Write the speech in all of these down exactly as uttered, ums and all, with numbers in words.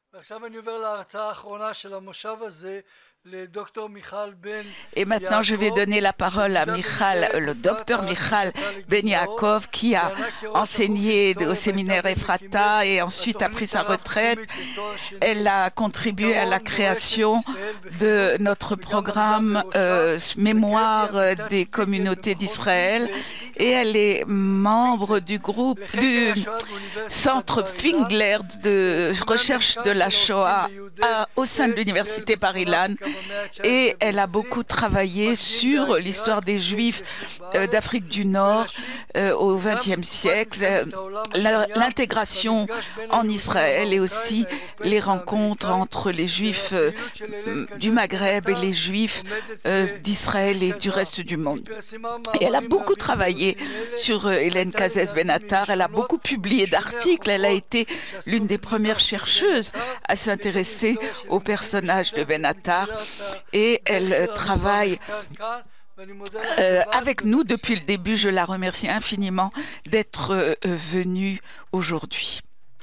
Et maintenant, je vais donner la parole à Michal, le docteur Michal Ben Yaakov, qui a enseigné au séminaire Ephrata et ensuite a pris sa retraite. Elle a contribué à la création de notre programme euh, Mémoire des communautés d'Israël et elle est membre du groupe du Centre Fingler de recherche de la Shoah à, au sein de l'université Bar-Ilan. Et elle a beaucoup travaillé sur l'histoire des Juifs euh, d'Afrique du Nord euh, au vingtième siècle, euh, l'intégration en Israël et aussi les rencontres entre les Juifs euh, du Maghreb et les Juifs euh, d'Israël et du reste du monde. Et elle a beaucoup travaillé sur euh, Hélène Cazès Benatar, elle a beaucoup publié d'articles, elle a été l'une des premières chercheuses à s'intéresser au personnage de Benatar. Et elle travaille euh, avec nous depuis le début. Je la remercie infiniment d'être euh, venue aujourd'hui.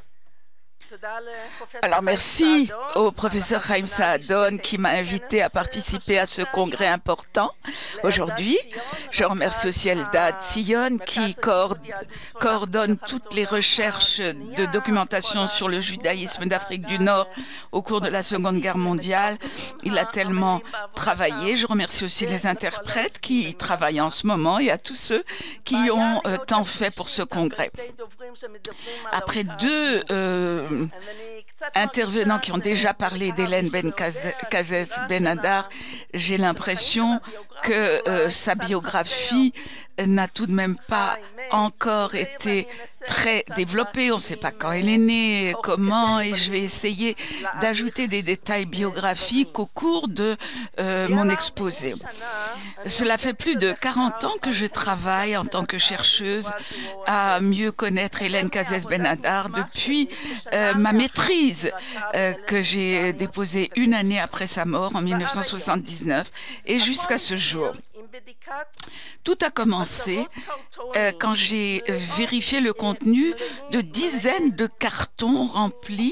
Alors merci au professeur Chaim Saadon qui m'a invité à participer à ce congrès important aujourd'hui. Je remercie aussi Eldad Sion qui coordonne toutes les recherches de documentation sur le judaïsme d'Afrique du Nord au cours de la Seconde Guerre mondiale. Il a tellement travaillé. Je remercie aussi les interprètes qui travaillent en ce moment et à tous ceux qui ont euh, tant fait pour ce congrès. Après deux euh, intervenants qui ont déjà parlé d'Hélène Ben Cazès Benadar, j'ai l'impression que euh, sa biographie n'a tout de même pas encore été très développée. On ne sait pas quand elle est née, comment, et je vais essayer d'ajouter des détails biographiques au cours de euh, mon exposé. Cela fait plus de quarante ans que je travaille en tant que chercheuse à mieux connaître Hélène Cazès Benadar depuis euh, ma maîtrise euh, que j'ai déposée une année après sa mort en mille neuf cent soixante-dix-neuf et jusqu'à ce jour. Tout a commencé euh, quand j'ai vérifié le contenu de dizaines de cartons remplis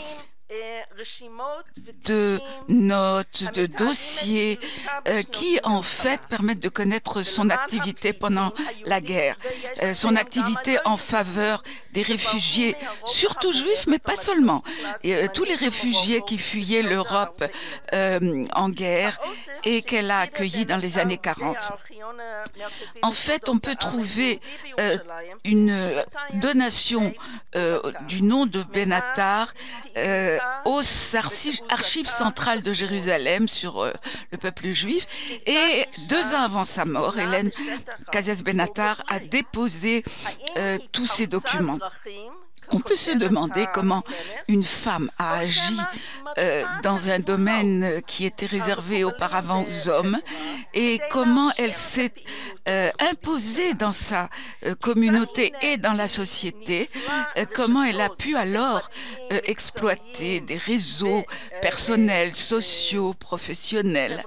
de notes, de dossiers euh, qui en fait permettent de connaître son activité pendant la guerre, euh, son activité en faveur des réfugiés, surtout juifs, mais pas seulement, et, euh, tous les réfugiés qui fuyaient l'Europe euh, en guerre et qu'elle a accueillis dans les années quarante. En fait, on peut trouver euh, une donation euh, du nom de Benatar euh, aux archives, archives centrales de Jérusalem sur euh, le peuple juif. Et deux ans avant sa mort, Hélène Cazès Benatar a déposé euh, tous ces documents. On peut se demander comment une femme a agi euh, dans un domaine qui était réservé auparavant aux hommes et comment elle s'est euh, imposée dans sa euh, communauté et dans la société, euh, comment elle a pu alors euh, exploiter des réseaux personnels, sociaux, professionnels,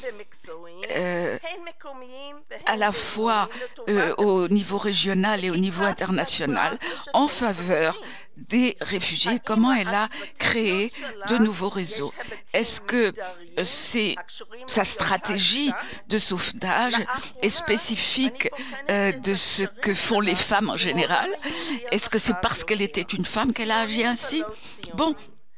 euh, à la fois euh, au niveau régional et au niveau international, en faveur des réfugiés, comment elle a créé de nouveaux réseaux. Est-ce que c'est sa stratégie de sauvetage est spécifique euh, de ce que font les femmes en général? Est-ce que c'est parce qu'elle était une femme qu'elle a agi ainsi? Bon,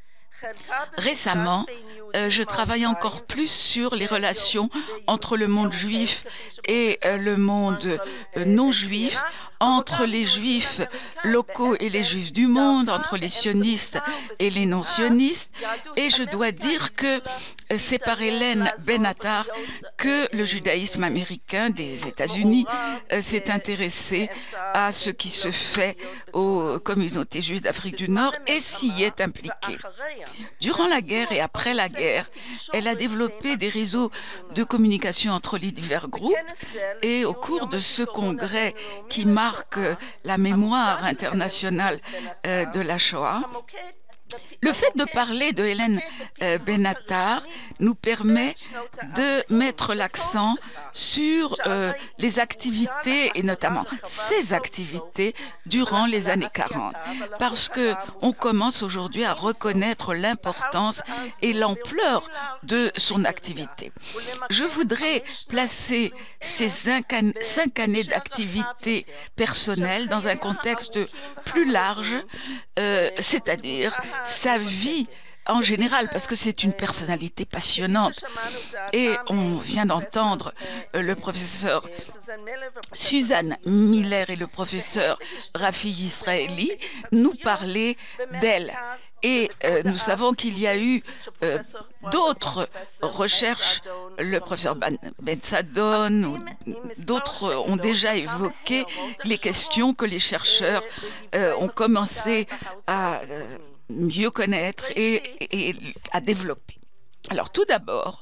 récemment, euh, je travaille encore plus sur les relations entre le monde juif et euh, le monde euh, non juif, entre les juifs locaux et les juifs du monde, entre les sionistes et les non-sionistes. Et je dois dire que c'est par Hélène Benatar que le judaïsme américain des États-Unis euh, s'est intéressé à ce qui se fait aux communautés juives d'Afrique du Nord et s'y est impliqué. Durant la guerre et après la guerre, elle a développé des réseaux de communication entre les divers groupes et au cours de ce congrès qui marque la mémoire internationale euh, de la Shoah, Le fait de parler de Hélène euh, Benatar nous permet de mettre l'accent sur euh, les activités, et notamment ses activités, durant les années quarante. Parce qu'on commence aujourd'hui à reconnaître l'importance et l'ampleur de son activité. Je voudrais placer ces cinq années d'activité personnelle dans un contexte plus large, euh, c'est-à-dire sa vie en général, parce que c'est une personnalité passionnante. Et on vient d'entendre euh, le professeur Suzanne Miller et le professeur Rafi Israeli nous parler d'elle. Et euh, nous savons qu'il y a eu euh, d'autres recherches, le professeur Ben Sadon ou d'autres ont déjà évoqué les questions que les chercheurs euh, ont commencé à euh, mieux connaître et, et à développer. Alors tout d'abord,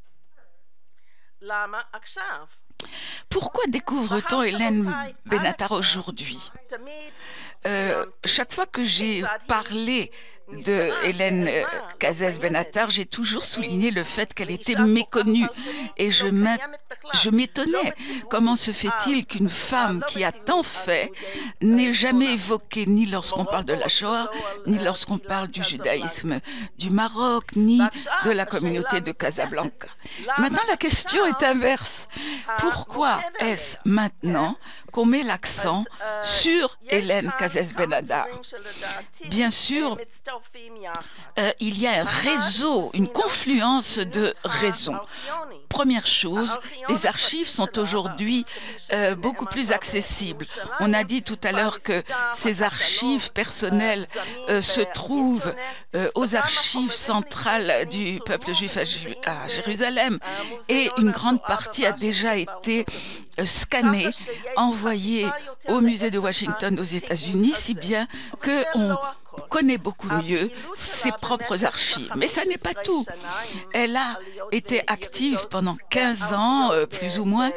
pourquoi découvre-t-on Hélène Benatar aujourd'hui? euh, Chaque fois que j'ai parlé de Hélène Cazès Benatar, j'ai toujours souligné le fait qu'elle était méconnue. Et je m'étonnais. Comment se fait-il qu'une femme qui a tant fait n'est jamais évoquée ni lorsqu'on parle de la Shoah, ni lorsqu'on parle du judaïsme du Maroc, ni de la communauté de Casablanca. Maintenant, la question est inverse. Pourquoi est-ce maintenant qu'on met l'accent sur Hélène Cazès Benatar? Bien sûr, euh, il y a un réseau, une confluence de raisons. Première chose, les archives sont aujourd'hui euh, beaucoup plus accessibles. On a dit tout à l'heure que ces archives personnelles euh, se trouvent euh, aux archives centrales du peuple juif à, à Jérusalem, et une grande partie a déjà été euh, scannée, envoyée au musée de Washington aux États-Unis, si bien qu'on connaît beaucoup mieux ses propres archives. Mais ça n'est pas tout. Elle a été active pendant quinze ans, euh, plus ou moins,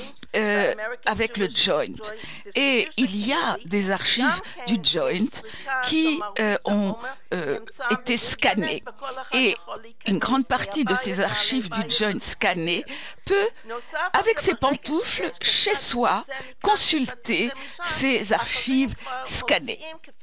euh, avec le Joint. Et il y a des archives du Joint qui euh, ont euh, été scannées. Et une grande partie de ces archives du Joint scannées peut, avec ses pantoufles, chez soi, consulter ces archives scannées.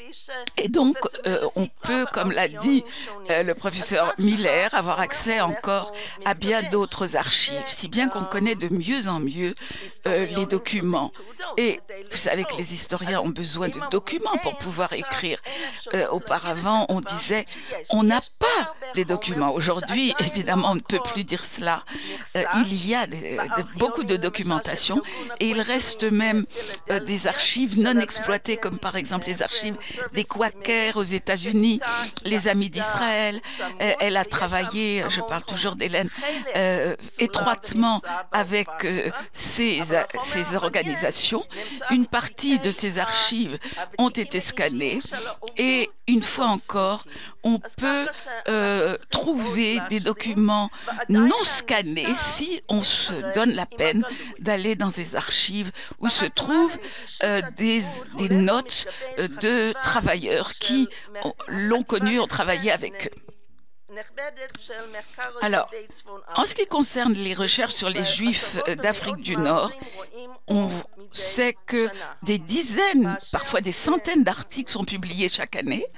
Et donc, euh, on peut, comme l'a dit euh, le professeur Miller, avoir accès encore à bien d'autres archives, si bien qu'on connaît de mieux en mieux euh, les documents. Et vous savez que les historiens ont besoin de documents pour pouvoir écrire. Euh, auparavant, on disait, on n'a pas les documents. Aujourd'hui, évidemment, on ne peut plus dire cela. Euh, il y a des, de, beaucoup de documentation, et il reste même euh, des archives non exploitées, comme par exemple les archives des Quakers aux États-Unis, les Amis d'Israël. Euh, elle a travaillé, je parle toujours d'Hélène, euh, étroitement avec euh, ces, ces organisations. Une partie de ces archives ont été scannées, et une fois encore, on peut euh, trouver des documents non scannés si on se donne la peine d'aller dans ces archives où se trouvent euh, des, des notes euh, de travailleurs qui l'ont connu, ont travaillé avec eux. Alors, en ce qui concerne les recherches sur les Juifs d'Afrique du Nord, on sait que des dizaines, parfois des centaines d'articles sont publiés chaque année.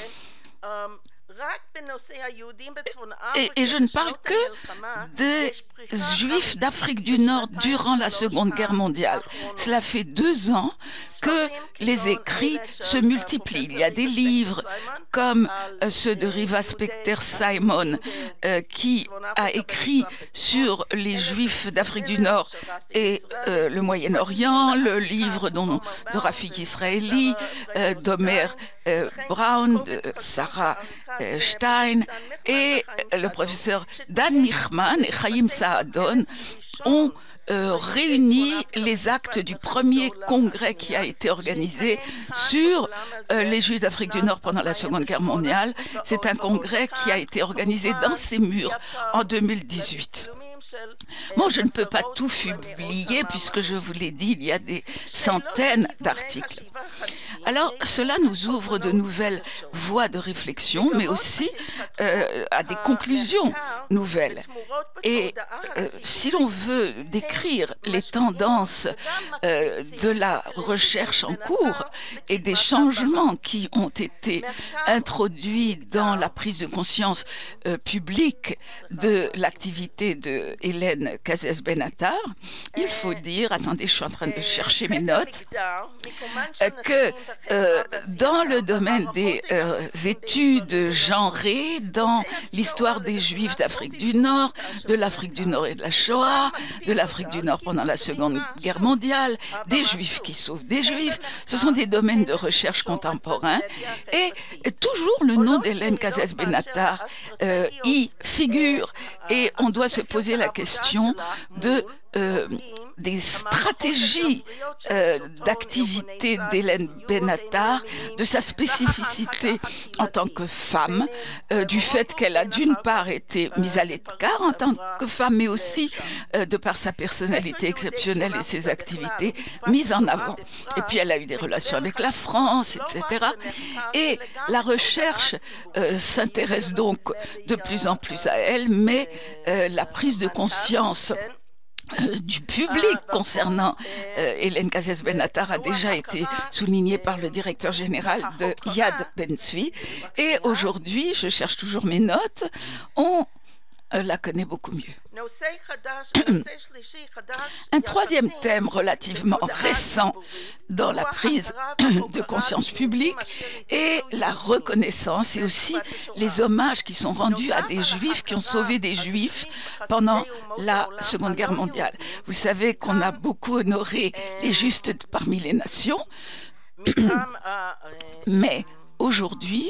Et, et je ne parle que des Juifs d'Afrique du Nord durant la Seconde Guerre mondiale. Cela fait deux ans que les écrits se multiplient. Il y a des livres comme euh, ceux de Riva Specter Simon, euh, qui a écrit sur les Juifs d'Afrique du Nord et euh, le Moyen-Orient, le livre dont, de Rafi Israeli, euh, d'Omer euh, Brown, de Sarah euh, Stein, et le professeur Dan Michman et Chaim Saadon ont euh, réuni les actes du premier congrès qui a été organisé sur euh, les Juifs d'Afrique du Nord pendant la Seconde Guerre mondiale. C'est un congrès qui a été organisé dans ces murs en deux mille dix-huit. Bon, je ne peux pas tout publier puisque je vous l'ai dit, il y a des centaines d'articles. Alors, cela nous ouvre de nouvelles voies de réflexion, mais aussi euh, à des conclusions nouvelles. Et euh, si l'on veut décrire les tendances euh, de la recherche en cours et des changements qui ont été introduits dans la prise de conscience euh, publique de l'activité de Hélène Cazès Benatar, il faut dire, attendez, je suis en train de chercher mes notes, euh, que euh, dans le domaine des euh, études genrées, dans l'histoire des Juifs d'Afrique du Nord, de l'Afrique du Nord et de la Shoah, de l'Afrique du Nord pendant la Seconde Guerre mondiale, des Juifs qui sauvent des Juifs, ce sont des domaines de recherche contemporains et, et toujours le nom d'Hélène Cazès Benatar euh, y figure et on doit se poser la question de Euh, des stratégies euh, d'activité d'Hélène Benatar, de sa spécificité en tant que femme, euh, du fait qu'elle a d'une part été mise à l'écart en tant que femme, mais aussi euh, de par sa personnalité exceptionnelle et ses activités mises en avant. Et puis elle a eu des relations avec la France, et cetera. Et la recherche euh, s'intéresse donc de plus en plus à elle, mais euh, la prise de conscience Euh, du public concernant euh, Hélène Cazès Benatar a déjà été soulignée par le directeur général de Yad Ben-Tsvi et aujourd'hui, je cherche toujours mes notes, on euh, la connaît beaucoup mieux. Un troisième thème relativement récent dans la prise de conscience publique est la reconnaissance et aussi les hommages qui sont rendus à des Juifs qui ont sauvé des Juifs pendant la Seconde Guerre mondiale. Vous savez qu'on a beaucoup honoré les justes parmi les nations, mais aujourd'hui,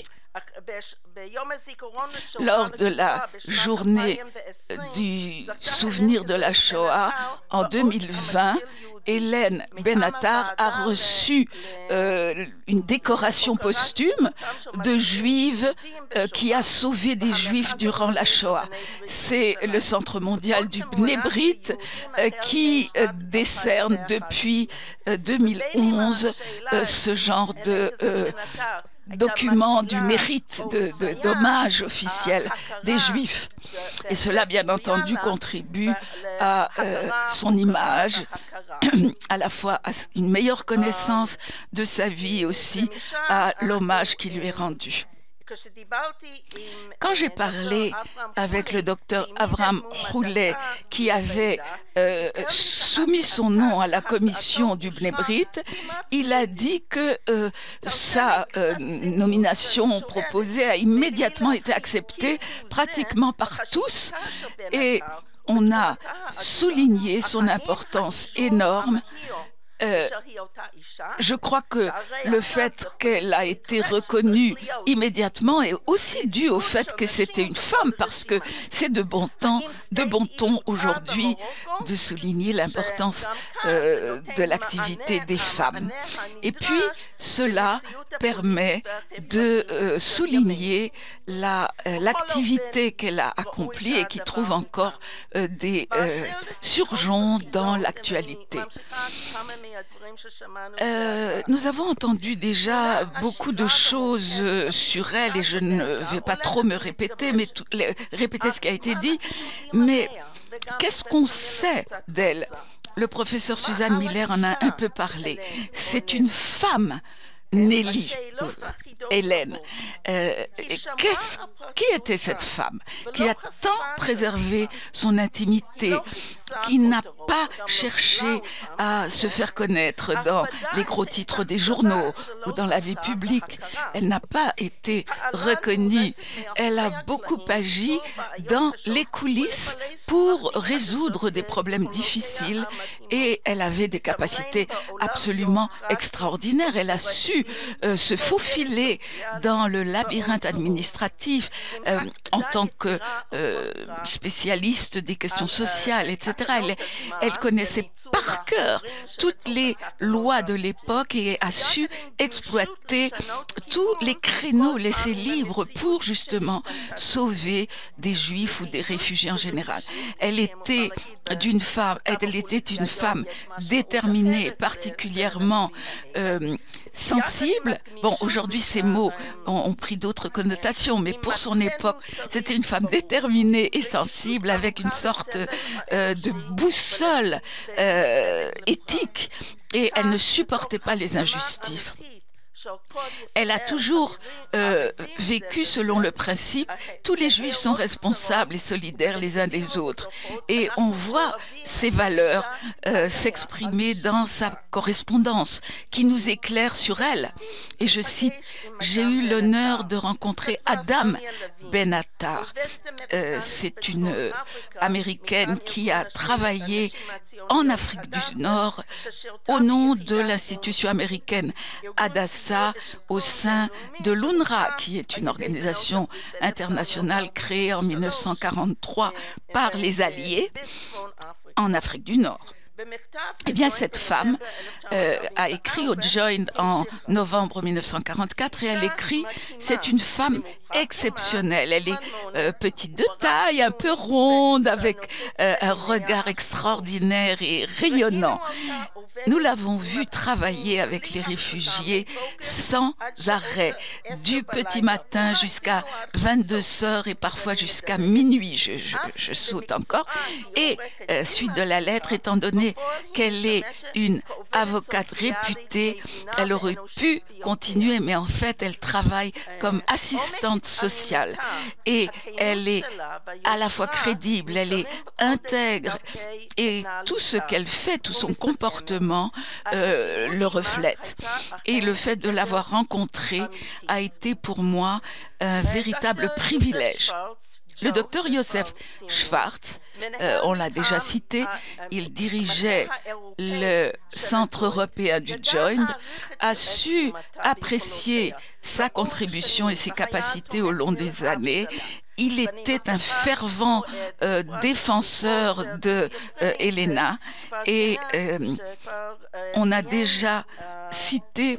lors de la journée du souvenir de la Shoah en deux mille vingt, Hélène Benatar a reçu euh, une décoration posthume de juive euh, qui a sauvé des juifs durant la Shoah. C'est le Centre mondial du Bnei Brit euh, qui euh, décerne depuis euh, deux mille onze euh, ce genre de euh, document du mérite de, de, d'hommage officiel des Juifs. Et cela, bien entendu, contribue à euh, son image, à la fois à une meilleure connaissance de sa vie et aussi à l'hommage qui lui est rendu. Quand j'ai parlé avec le docteur Avraham Roulet, qui avait euh, soumis son nom à la commission du Bnei Brit, il a dit que euh, sa euh, nomination proposée a immédiatement été acceptée pratiquement par tous et on a souligné son importance énorme. Euh, je crois que le fait qu'elle a été reconnue immédiatement est aussi dû au fait que c'était une femme, parce que c'est de bon temps, de bon ton aujourd'hui de souligner l'importance euh, de l'activité des femmes. Et puis, cela permet de euh, souligner la, euh, l'activité qu'elle a accomplie et qui trouve encore euh, des euh, surgeons dans l'actualité. Euh, nous avons entendu déjà beaucoup de choses euh, sur elle et je ne vais pas trop me répéter, mais tout, les, répéter ce qui a été dit. Mais qu'est-ce qu'on sait d'elle? Le professeur Suzanne Miller en a un peu parlé. C'est une femme. Nelly, Hélène. Euh, qu'est-ce, qui était cette femme qui a tant préservé son intimité, qui n'a pas cherché à se faire connaître dans les gros titres des journaux ou dans la vie publique? Elle n'a pas été reconnue. Elle a beaucoup agi dans les coulisses pour résoudre des problèmes difficiles et elle avait des capacités absolument extraordinaires. Elle a su pu euh, se faufiler dans le labyrinthe administratif euh, en tant que euh, spécialiste des questions sociales, et cetera. Elle, elle connaissait par cœur toutes les lois de l'époque et a su exploiter tous les créneaux laissés libres pour justement sauver des Juifs ou des réfugiés en général. Elle était d'une femme, elle était une femme déterminée, particulièrement euh, sensible. Bon, aujourd'hui, ces mots ont, ont pris d'autres connotations, mais pour son époque, c'était une femme déterminée et sensible, avec une sorte euh, de boussole euh, éthique, et elle ne supportait pas les injustices. Elle a toujours euh, vécu selon le principe « tous les Juifs sont responsables et solidaires les uns des autres ». Et on voit ces valeurs euh, s'exprimer dans sa correspondance qui nous éclaire sur elle. Et je cite « J'ai eu l'honneur de rencontrer Adam Ben-Attar ». Euh, C'est une euh, Américaine qui a travaillé en Afrique du Nord au nom de l'institution américaine Hadassah, au sein de l'UNRWA, qui est une organisation internationale créée en mille neuf cent quarante-trois par les Alliés en Afrique du Nord. Eh bien, cette femme euh, a écrit au Joint en novembre mille neuf cent quarante-quatre et elle écrit « C'est une femme exceptionnelle. Elle est euh, petite de taille, un peu ronde, avec euh, un regard extraordinaire et rayonnant. Nous l'avons vue travailler avec les réfugiés sans arrêt, du petit matin jusqu'à vingt-deux heures et parfois jusqu'à minuit. Je, je, je saute encore. Et euh, suite de la lettre, étant donné qu'elle est une avocate réputée, elle aurait pu continuer, mais en fait, elle travaille comme assistante sociale et elle est à la fois crédible, elle est intègre et tout ce qu'elle fait, tout son comportement euh, le reflète. Et le fait de l'avoir rencontrée a été pour moi un véritable privilège. Le docteur Yosef Schwartz, euh, on l'a déjà cité, il dirigeait le Centre européen du Joint, a su apprécier sa contribution et ses capacités au long des années. Il était un fervent euh, défenseur de euh, Helena et euh, on a déjà cité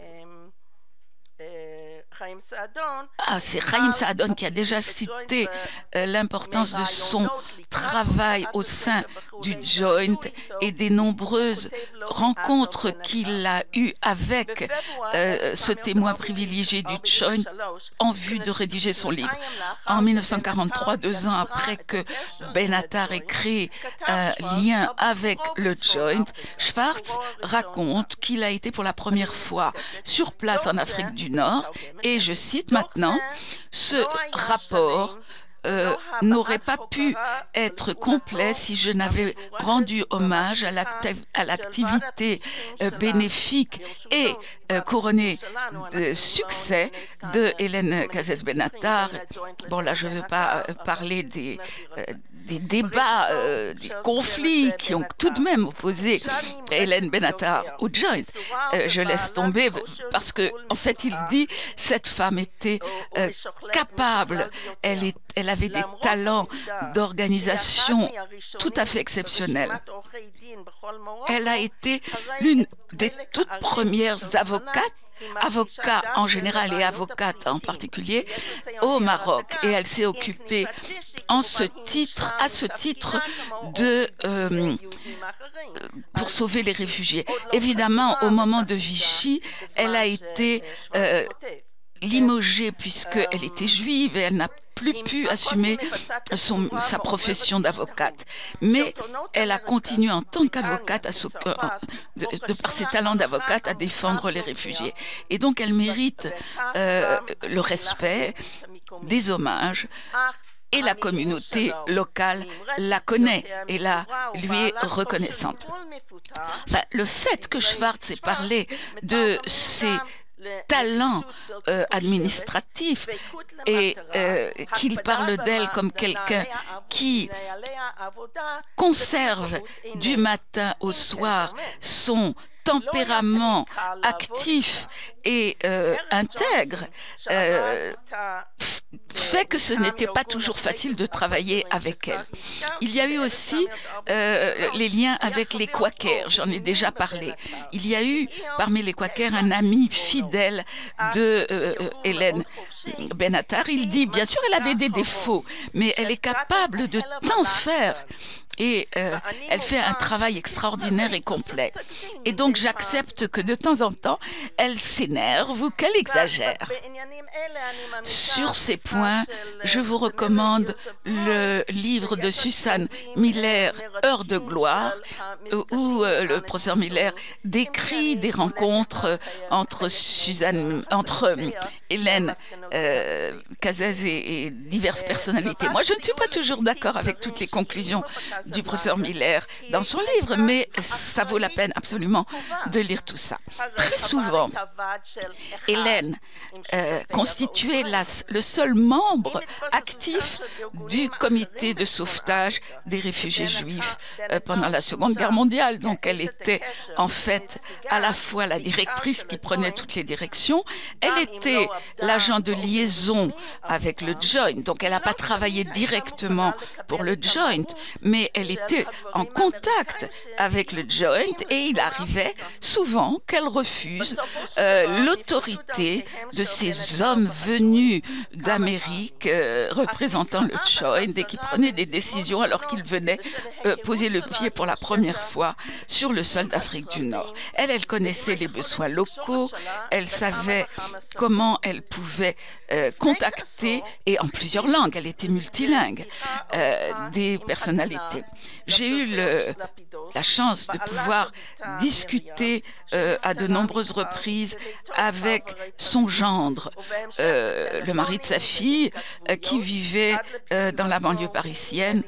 Ah, c'est Chaim Saadon qui a déjà cité euh, l'importance de son travail au sein du Joint et des nombreuses rencontres qu'il a eues avec euh, ce témoin privilégié du Joint en vue de rédiger son livre. En mille neuf cent quarante-trois, deux ans après que Ben-Attar ait créé un lien avec le Joint, Schwartz raconte qu'il a été pour la première fois sur place en Afrique du Nord. Et je cite maintenant, ce rapport euh, n'aurait pas pu être complet si je n'avais rendu hommage à l'activité euh, bénéfique et euh, couronnée de succès de Hélène Cazès Ben-Attar. Bon, là, je ne veux pas euh, parler des... Euh, des débats, euh, des conflits qui ont tout de même opposé Hélène Ben-Attar au Joint. Euh, je laisse tomber parce que, en fait, il dit cette femme était euh, capable, elle, est, elle avait des talents d'organisation tout à fait exceptionnels. Elle a été l'une des toutes premières avocates avocat en général et avocate en particulier au Maroc, et elle s'est occupée en ce titre, à ce titre de euh, pour sauver les réfugiés. Évidemment, au moment de Vichy, elle a été euh, limogée puisqu'elle était juive et elle n'a plus pu assumer son, sa profession d'avocate. Mais elle a continué en tant qu'avocate, euh, de, de par ses talents d'avocate, à défendre les réfugiés. Et donc elle mérite euh, le respect, des hommages, et la communauté locale la connaît et la, lui est reconnaissante. Enfin, le fait que Schwartz ait parlé de ses talent euh, administratif et euh, qu'il parle d'elle comme quelqu'un qui conserve du matin au soir son tempérament actif et euh, intègre euh, fait que ce n'était pas toujours facile de travailler avec elle. Il y a eu aussi euh, les liens avec les Quakers, j'en ai déjà parlé. Il y a eu parmi les Quakers un ami fidèle de euh, Hélène Benatar. Il dit, bien sûr, elle avait des défauts, mais elle est capable de tant faire. Et euh, elle fait un travail extraordinaire et complet. Et donc j'accepte que de temps en temps, elle s'énerve ou qu'elle exagère. Sur ces points, je vous recommande le livre de Susan Miller, Heure de gloire, où euh, le professeur Miller décrit des rencontres entre Suzanne, entre euh, Hélène euh, Cazès et, et diverses personnalités. Moi, je ne suis pas toujours d'accord avec toutes les conclusions du professeur Miller dans son livre, mais ça vaut la peine absolument de lire tout ça. Très souvent, Hélène euh, constituait la, le seul membre actif du comité de sauvetage des réfugiés juifs euh, pendant la Seconde Guerre mondiale. Donc elle était en fait à la fois la directrice qui prenait toutes les directions, elle était l'agent de liaison avec le Joint, donc elle n'a pas travaillé directement pour le Joint, mais elle était en contact avec le Joint et il arrivait souvent qu'elle refuse euh, l'autorité de ces hommes venus d'Amérique euh, représentant le Joint et qui prenaient des décisions alors qu'ils venaient euh, poser le pied pour la première fois sur le sol d'Afrique du Nord. Elle, elle connaissait les besoins locaux, elle savait comment elle pouvait euh, contacter, et en plusieurs langues, elle était multilingue, euh, des personnalités. J'ai eu le, la chance de pouvoir discuter euh, à de nombreuses reprises avec son gendre, euh, le mari de sa fille, euh, qui vivait euh, dans la banlieue parisienne,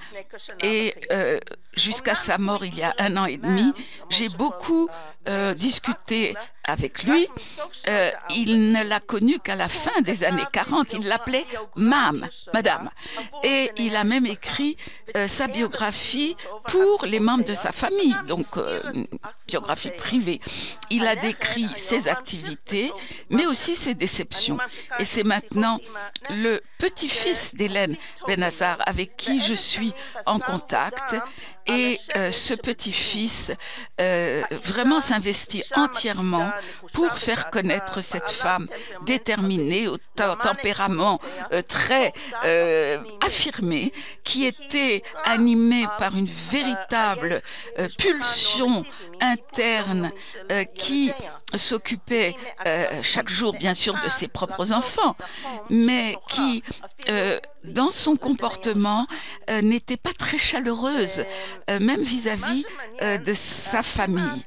et euh, jusqu'à sa mort il y a un an et demi, j'ai beaucoup euh, discuté avec lui. Euh, il ne l'a connue qu'à la fin des années quarante. Il l'appelait Mam, Madame. Et il a même écrit euh, sa biographie pour les membres de sa famille, donc euh, une biographie privée. Il a décrit ses activités, mais aussi ses déceptions. Et c'est maintenant le petit-fils d'Hélène Benatar avec qui je suis en contact. Et euh, ce petit-fils euh, vraiment s'investit entièrement pour faire connaître cette femme déterminée, au tempérament euh, très euh, affirmé, qui était animée par une véritable euh, pulsion interne euh, qui s'occupait euh, chaque jour bien sûr de ses propres enfants, mais qui euh, dans son comportement euh, n'était pas très chaleureuse, euh, même vis-à-vis euh, de sa famille.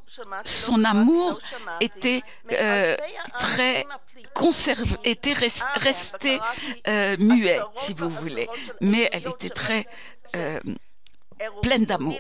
Son amour était euh, très conservé, était res, resté euh, muet, si vous voulez, mais elle était très euh, pleine d'amour.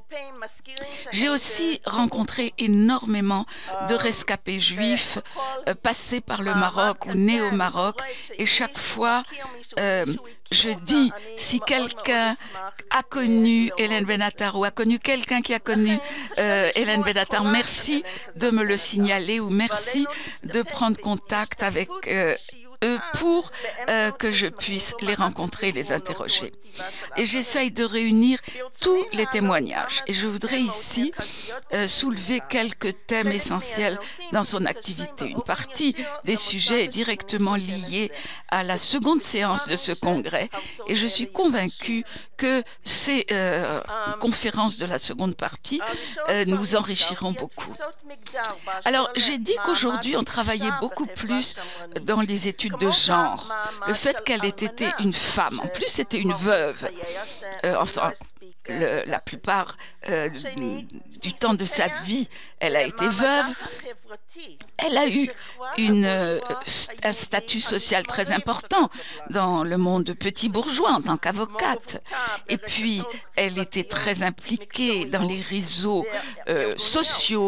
J'ai aussi rencontré énormément de rescapés juifs euh, passés par le Maroc ou nés au Maroc, et chaque fois euh, je dis, si quelqu'un a connu Hélène Benatar ou a connu quelqu'un qui a connu euh, Hélène Benatar, merci de me le signaler ou merci de prendre contact avec euh, eux pour euh, que je puisse les rencontrer, les interroger. Et j'essaye de réunir tous les témoignages. Et je voudrais ici euh, soulever quelques thèmes essentiels dans son activité. Une partie des sujets est directement liée à la seconde séance de ce congrès. Et je suis convaincue que ces euh, conférences de la seconde partie euh, nous enrichiront beaucoup. Alors, j'ai dit qu'aujourd'hui, on travaillait beaucoup plus dans les études de genre. Le fait qu'elle ait été une femme, en plus c'était une veuve, euh, enfin, le, la plupart euh, du temps de sa vie, elle a été veuve. Elle a eu une, euh, un statut social très important dans le monde petit bourgeois en tant qu'avocate. Et puis, elle était très impliquée dans les réseaux euh, sociaux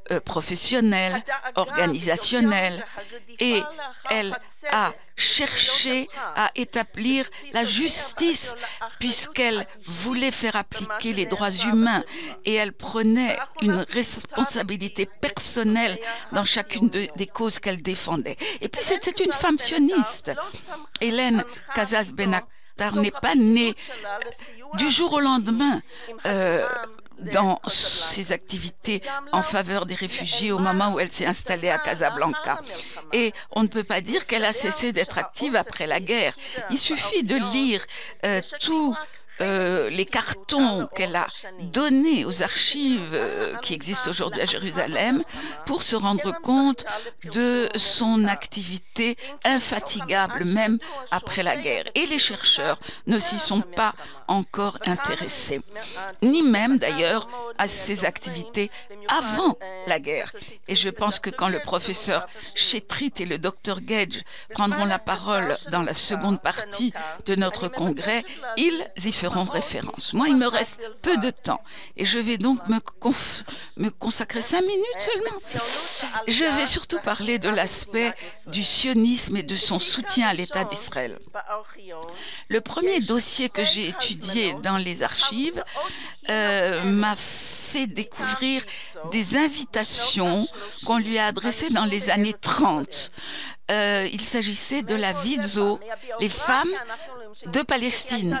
euh, professionnelle, organisationnelle, et elle a cherché à établir la justice puisqu'elle voulait faire appliquer les droits humains et elle prenait une responsabilité personnelle dans chacune de, des causes qu'elle défendait. Et puis c'était une femme sioniste. Hélène Casas Benatar n'est pas née du jour au lendemain euh, dans ses activités en faveur des réfugiés au moment où elle s'est installée à Casablanca. Et on ne peut pas dire qu'elle a cessé d'être active après la guerre. Il suffit de lire euh, tout Euh, les cartons qu'elle a donnés aux archives euh, qui existent aujourd'hui à Jérusalem pour se rendre compte de son activité infatigable même après la guerre. Et les chercheurs ne s'y sont pas encore intéressés, ni même d'ailleurs à ses activités avant la guerre. Et je pense que quand le professeur Chetrit et le docteur Gage prendront la parole dans la seconde partie de notre congrès, ils y feront référence. Moi, il me reste peu de temps et je vais donc me, me consacrer cinq minutes seulement. Je vais surtout parler de l'aspect du sionisme et de son soutien à l'État d'Israël. Le premier dossier que j'ai étudié dans les archives euh, m'a fait découvrir des invitations qu'on lui a adressées dans les années trente. Euh, il s'agissait de la Vidzo, les femmes de Palestine.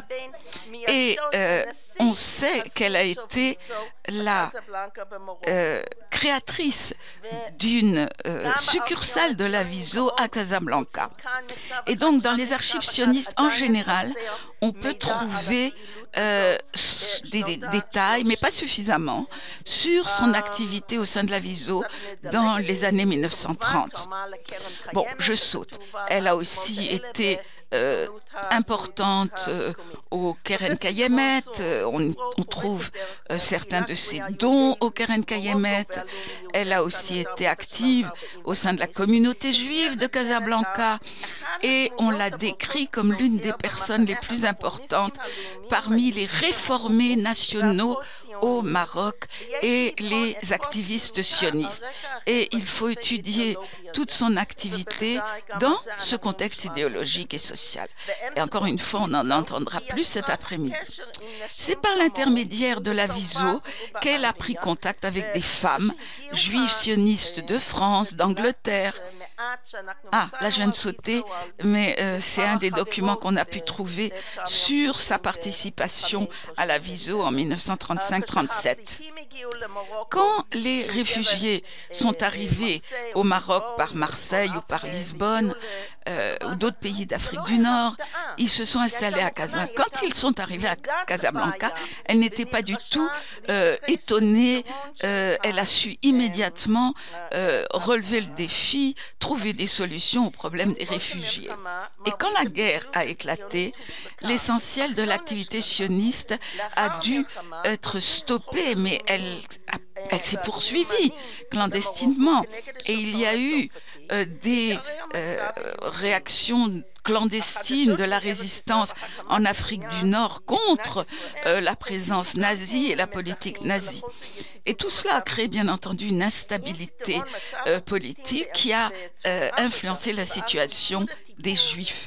Et euh, on sait qu'elle a été la euh, créatrice d'une euh, succursale de la Vidzo à Casablanca. Et donc, dans les archives sionistes en général, on peut trouver euh, des, des détails, mais pas suffisamment, sur son activité au sein de la Vidzo dans les années mille neuf cent trente. Bon, je saute. Elle a aussi été Euh, importante euh, au Keren Kayemet. Euh, on, on trouve euh, certains de ses dons au Keren Kayemet. Elle a aussi été active au sein de la communauté juive de Casablanca et on l'a décrit comme l'une des personnes les plus importantes parmi les réformés nationaux au Maroc et les activistes sionistes. Et il faut étudier toute son activité dans ce contexte idéologique et social. Et encore une fois, on en entendra plus cet après-midi. C'est par l'intermédiaire de la Vidzo qu'elle a pris contact avec des femmes juives sionistes de France, d'Angleterre. Ah, là je viens de sauter, mais euh, c'est un des documents qu'on a pu trouver sur sa participation à la Vidzo en mille neuf cent trente-cinq trente-sept. Quand les réfugiés sont arrivés au Maroc par Marseille ou par Lisbonne euh, ou d'autres pays d'Afrique du Nord, ils se sont installés à Casablanca. Quand ils sont arrivés à Casablanca, elle n'était pas du tout euh, étonnée. Euh, elle a su immédiatement euh, relever le défi, trouver des solutions aux problèmes des réfugiés. Et quand la guerre a éclaté, l'essentiel de l'activité sioniste a dû être stoppé, mais elle, elle s'est poursuivie clandestinement. Et il y a eu euh, des euh, réactions clandestine de la résistance en Afrique du Nord contre euh, la présence nazie et la politique nazie. Et tout cela a créé bien entendu une instabilité euh, politique qui a euh, influencé la situation des Juifs.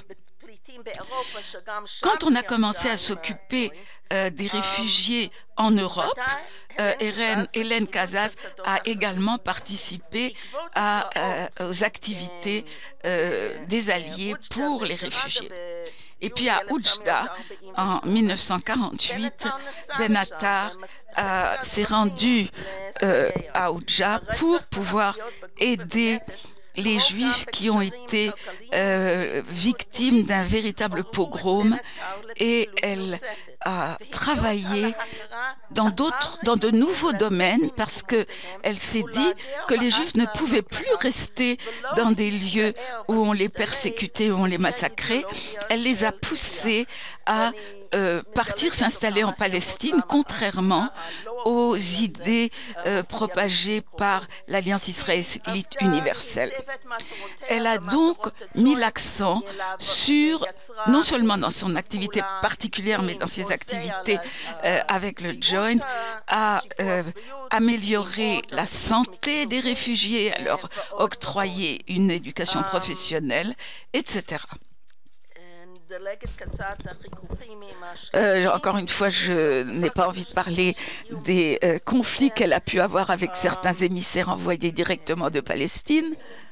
Quand on a commencé à s'occuper euh, des réfugiés en Europe, euh, Hélène, Hélène Casas a également participé à, euh, aux activités euh, des Alliés pour les réfugiés. Et puis à Oujda, en mille neuf cent quarante-huit, Benatar euh, s'est rendu euh, à Oujda pour pouvoir aider les Juifs qui ont été euh, victimes d'un véritable pogrom et elle a travaillé dans d'autres, dans de nouveaux domaines parce que elle s'est dit que les Juifs ne pouvaient plus rester dans des lieux où on les persécutait, où on les massacrait. Elle les a poussés à euh, partir s'installer en Palestine, contrairement aux idées euh, propagées par l'Alliance israélite universelle. Elle a donc mis l'accent sur, non seulement dans son activité particulière, mais dans ses activités euh, avec le Joint, à euh, améliorer la santé des réfugiés, à leur octroyer une éducation professionnelle, et cetera. Euh, encore une fois, je n'ai pas envie de parler des euh, conflits qu'elle a pu avoir avec certains émissaires envoyés directement de Palestine.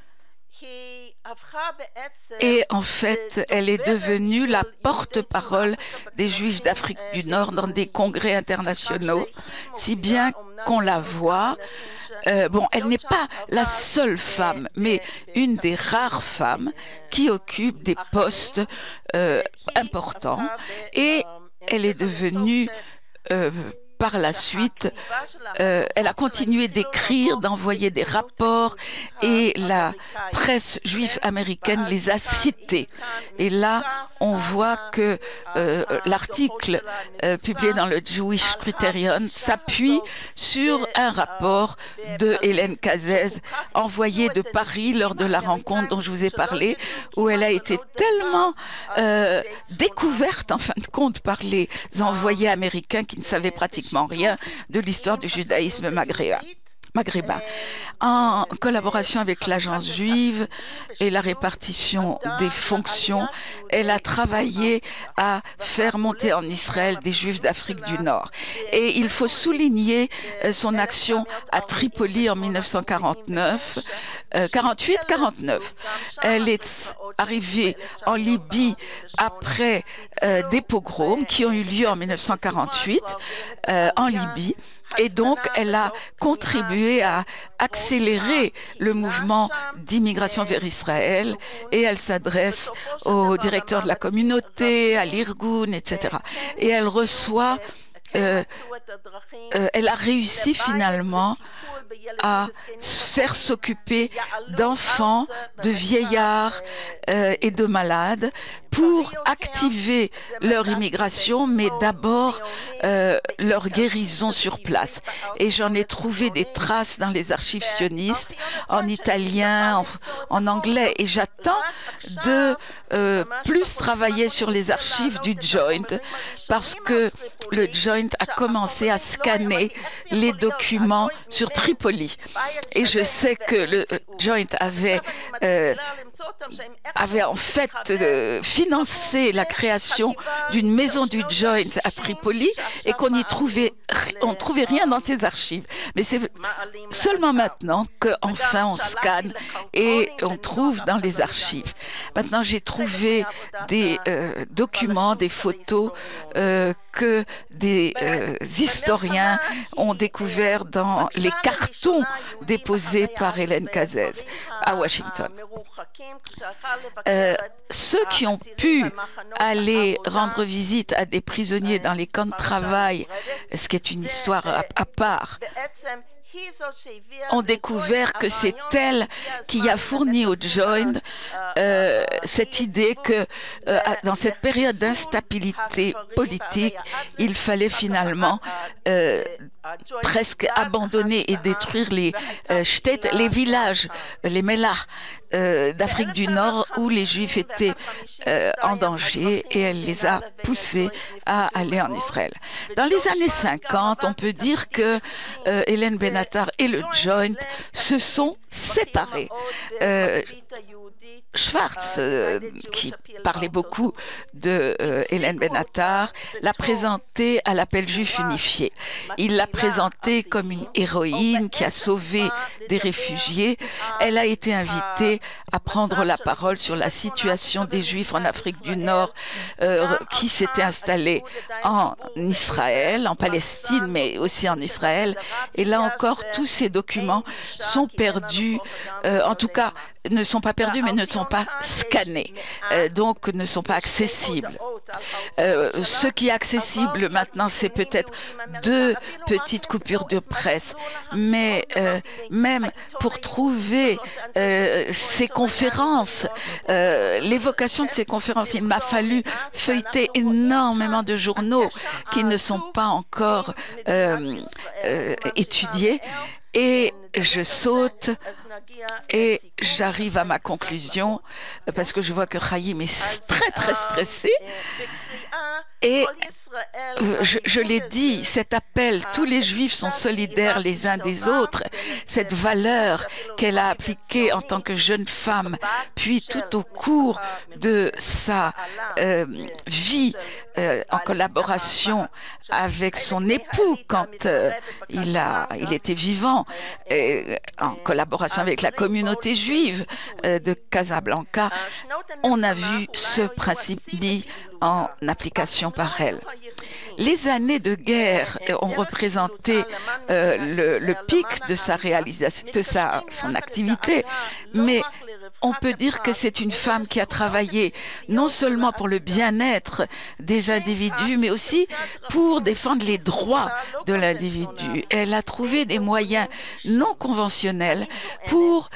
Et en fait, elle est devenue la porte-parole des Juifs d'Afrique du Nord dans des congrès internationaux, si bien qu'on la voit. Euh, bon, elle n'est pas la seule femme, mais une des rares femmes qui occupe des postes euh, importants. Et elle est devenue, euh, par la suite, euh, elle a continué d'écrire, d'envoyer des rapports, et la presse juive américaine les a cités. Et là, on voit que euh, l'article euh, publié dans le Jewish Criterion s'appuie sur un rapport de Hélène Cazès, envoyé de Paris lors de la rencontre dont je vous ai parlé, où elle a été tellement euh, découverte, en fin de compte, par les envoyés américains qui ne savaient pratiquement rien de l'histoire du judaïsme maghrébin. maghrébin. En collaboration avec l'agence juive et la répartition des fonctions, elle a travaillé à faire monter en Israël des Juifs d'Afrique du Nord. Et il faut souligner son action à Tripoli en mille neuf cent quarante-neuf, euh, quarante-huit quarante-neuf. Elle est arrivée en Libye après euh, des pogroms qui ont eu lieu en mille neuf cent quarante-huit euh, en Libye. Et donc, elle a contribué à accélérer le mouvement d'immigration vers Israël, et elle s'adresse au directeur de la communauté, à l'Irgun, et cetera. Et elle reçoit, euh, euh, elle a réussi finalement à faire s'occuper d'enfants, de vieillards euh, et de malades pour activer leur immigration, mais d'abord euh, leur guérison sur place. Et j'en ai trouvé des traces dans les archives sionistes, en italien, en, en anglais, et j'attends de euh, plus travailler sur les archives du Joint, parce que le Joint a commencé à scanner les documents sur Tripoli. Et je sais que le Joint avait, euh, avait en fait euh, financé la création d'une maison du Joint à Tripoli, et qu'on n'y trouvait, on trouvait rien dans ses archives. Mais c'est seulement maintenant qu'enfin on scanne et on trouve dans les archives. Maintenant, j'ai trouvé des euh, documents, des photos euh, que des euh, historiens ont découvert dans les cartons déposés par Hélène Cazès à Washington. Euh, ceux qui ont pu aller rendre visite à des prisonniers dans les camps de travail, ce qui est une histoire à, à part, ont découvert que c'est elle qui a fourni au Joint euh, cette idée que euh, dans cette période d'instabilité politique, il fallait finalement euh, presque abandonner et détruire les euh, shtets, les villages, les mellahs euh, d'Afrique du Nord où les Juifs étaient euh, en danger, et elle les a poussés à aller en Israël. Dans les années cinquante, on peut dire que euh, Hélène Benatar et le Joint se sont séparés. Euh, Schwartz, euh, qui parlait beaucoup de euh, Hélène Benatar, l'a présentée à l'appel juif unifié. Il l'a présentée comme une héroïne qui a sauvé des réfugiés. Elle a été invitée à prendre la parole sur la situation des Juifs en Afrique du Nord euh, qui s'étaient installés en Israël, en Palestine, mais aussi en Israël. Et là encore, tous ces documents sont perdus, euh, en tout cas, ne sont pas perdus, mais ne sont pas scannés, euh, donc ne sont pas accessibles. Euh, ce qui est accessible maintenant, c'est peut-être deux petites coupures de presse, mais euh, même pour trouver euh, ces conférences, euh, l'évocation de ces conférences, il m'a fallu feuilleter énormément de journaux qui ne sont pas encore euh, euh, étudiés. Et je saute et j'arrive à ma conclusion parce que je vois que Chaim est très très stressé. Et je, je l'ai dit, cet appel, tous les Juifs sont solidaires les uns des autres, cette valeur qu'elle a appliquée en tant que jeune femme, puis tout au cours de sa euh, vie euh, en collaboration avec son époux quand euh, il, a, il était vivant, et en collaboration avec la communauté juive euh, de Casablanca, on a vu ce principe mis en application par elle. Les années de guerre ont représenté euh, le, le pic de sa réalisation, de sa, son activité, mais on peut dire que c'est une femme qui a travaillé non seulement pour le bien-être des individus, mais aussi pour défendre les droits de l'individu. Elle a trouvé des moyens non conventionnels pour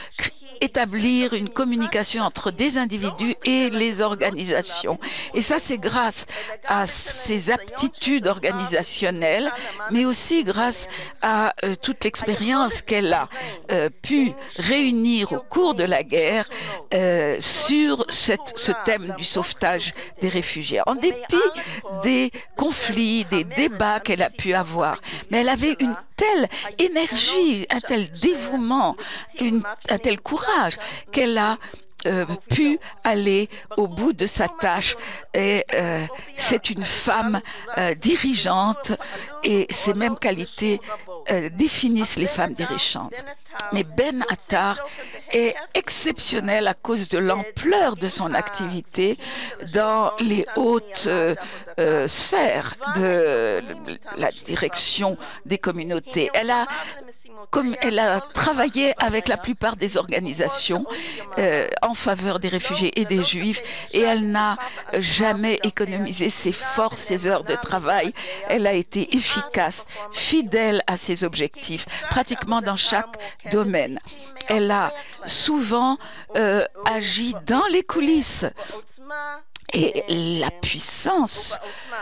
établir une communication entre des individus et les organisations. Et ça, c'est grâce à ses aptitudes organisationnelles, mais aussi grâce à euh, toute l'expérience qu'elle a euh, pu réunir au cours de la guerre euh, sur cette, ce thème du sauvetage des réfugiés. En dépit des conflits, des débats qu'elle a pu avoir, mais elle avait une telle énergie, un tel dévouement, une, un tel courage qu'elle a euh, pu aller au bout de sa tâche. Et euh, c'est une femme euh, dirigeante et ces mêmes qualités euh, définissent les femmes dirigeantes. Mais Ben Attar est exceptionnel à cause de l'ampleur de son activité dans les hautes euh, euh, sphères de la direction des communautés. Elle a, comme elle a travaillé avec la plupart des organisations euh, en faveur des réfugiés et des Juifs, et elle n'a jamais économisé ses forces, ses heures de travail. Elle a été efficace, fidèle à ses objectifs, pratiquement dans chaque domaine. Elle a souvent euh, agi dans les coulisses et la puissance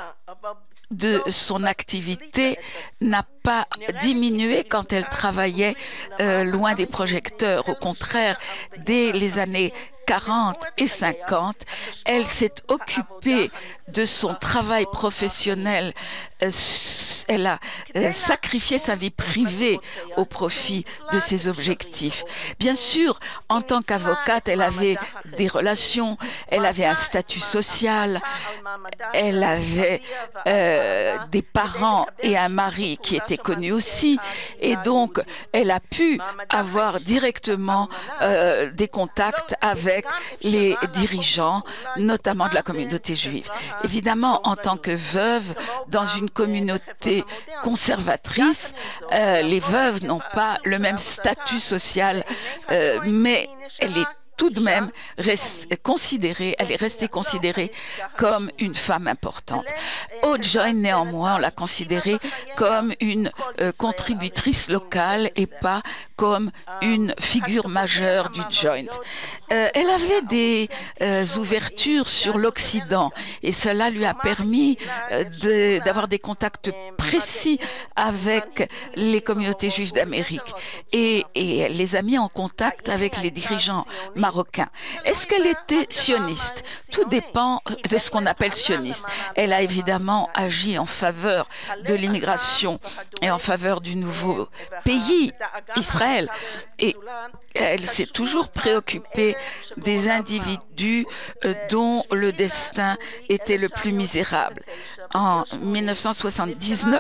de son activité n'a pas diminué quand elle travaillait euh, loin des projecteurs. Au contraire, dès les années quarante et cinquante, elle s'est occupée de son travail professionnel. Euh, elle a euh, sacrifié sa vie privée au profit de ses objectifs. Bien sûr, en tant qu'avocate, elle avait des relations, elle avait un statut social, elle avait euh, des parents et un mari qui étaient connus aussi, et donc elle a pu avoir directement euh, des contacts avec les dirigeants, notamment de la communauté juive. Évidemment, en tant que veuve, dans une communauté conservatrice, euh, les veuves n'ont pas le même statut social, euh, mais elle est tout de même considérée, elle est restée considérée comme une femme importante. Au Joint, néanmoins, on l'a considérée comme une euh, contributrice locale et pas comme une figure majeure du Joint. Euh, elle avait des euh, ouvertures sur l'Occident et cela lui a permis euh, d'avoir de, des contacts précis avec les communautés juives d'Amérique et, et elle les a mis en contact avec les dirigeants marocains. Est-ce qu'elle était sioniste? Tout dépend de ce qu'on appelle sioniste. Elle a évidemment agi en faveur de l'immigration et en faveur du nouveau pays, Israël. Et elle s'est toujours préoccupée des individus dont le destin était le plus misérable. En mille neuf cent soixante-dix-neuf,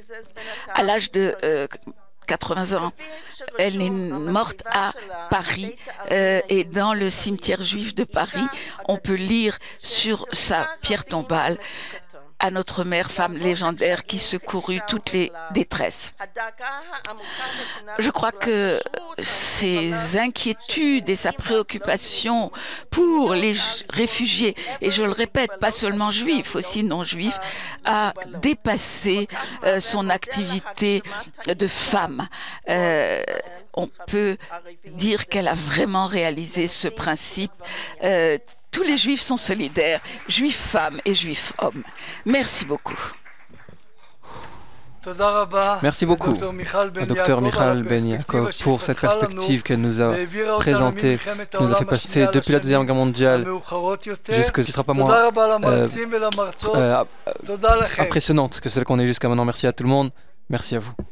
à l'âge de euh, quatre-vingts ans, elle est morte à Paris euh, et dans le cimetière juif de Paris, on peut lire sur sa pierre tombale à notre mère, femme légendaire qui secourut toutes les détresses. Je crois que ses inquiétudes et sa préoccupation pour les réfugiés, et je le répète, pas seulement juifs, aussi non-juifs, a dépassé euh, son activité de femme. Euh, on peut dire qu'elle a vraiment réalisé ce principe. Euh, Tous les juifs sont solidaires, juifs femmes et juifs hommes. Merci beaucoup. Merci beaucoup à Docteur Michal Ben Yaakov pour cette perspective qu'elle nous a présentée, qui nous a fait passer depuis la Deuxième Guerre mondiale jusqu'à ce qui ne sera pas moins euh, euh, impressionnante que celle qu'on est jusqu'à maintenant. Merci à tout le monde, merci à vous.